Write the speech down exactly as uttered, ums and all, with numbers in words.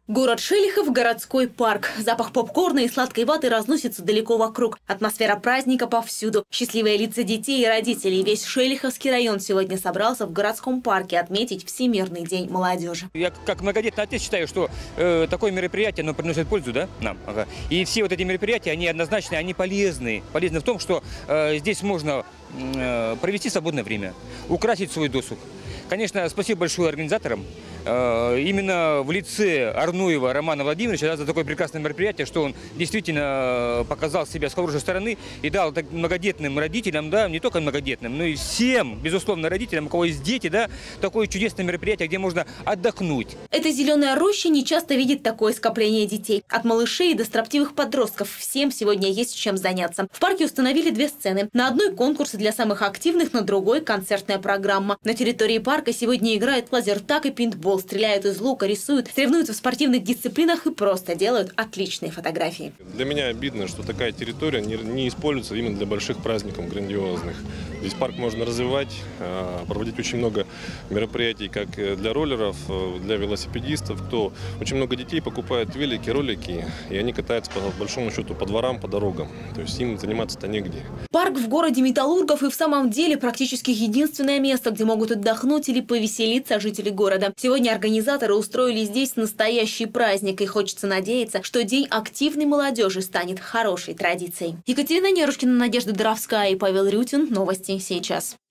Город Шелихов – городской парк. Запах попкорна и сладкой ваты разносится далеко вокруг. Атмосфера праздника повсюду. Счастливые лица детей и родителей. Весь Шелиховский район сегодня собрался в городском парке отметить Всемирный день молодежи. Я как многодетный отец считаю, что э, такое мероприятие, оно приносит пользу, да, нам. Ага. И все вот эти мероприятия, они однозначно, они полезны. Полезны в том, что э, здесь можно э, провести свободное время, украсить свой досуг. Конечно, спасибо большое организаторам. Именно в лице Арнуева Романа Владимировича за такое прекрасное мероприятие, что он действительно показал себя с хорошей стороны и дал многодетным родителям, да, не только многодетным, но и всем, безусловно, родителям, у кого есть дети, да, такое чудесное мероприятие, где можно отдохнуть. Эта зеленая роща не часто видит такое скопление детей. От малышей до строптивых подростков всем сегодня есть чем заняться. В парке установили две сцены. На одной конкурсы для самых активных, на другой концертная программа. На территории парка сегодня играют лазертаг и пейнтбол. Стреляют из лука, рисуют, соревнуются в спортивных дисциплинах и просто делают отличные фотографии. Для меня обидно, что такая территория не, не используется именно для больших праздников грандиозных. Здесь парк можно развивать, проводить очень много мероприятий как для роллеров, для велосипедистов. Кто очень много детей покупают велики, ролики, и они катаются по большому счету по дворам, по дорогам. То есть им заниматься-то негде. Парк в городе Металлургов и в самом деле практически единственное место, где могут отдохнуть или повеселиться жители города. Сегодня организаторы устроили здесь настоящий праздник, и хочется надеяться, что День активной молодежи станет хорошей традицией. Екатерина Нерушкина, Надежда Доровская и Павел Рютин. Новости сейчас.